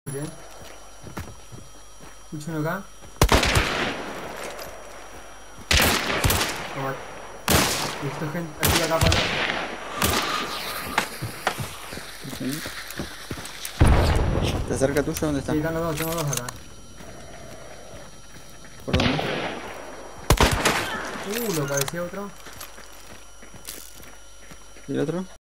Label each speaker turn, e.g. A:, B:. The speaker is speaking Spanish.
A: Bien. Escucho uno acá. Toma. Listo, gente. Aquí acá para.
B: Sí. ¿Está cerca tuyo? ¿Dónde
A: Sí,
B: está?
A: están los dos, tengo dos acá.
B: ¿Por dónde?
A: Lo cabeceé otro.
B: ¿Y el otro?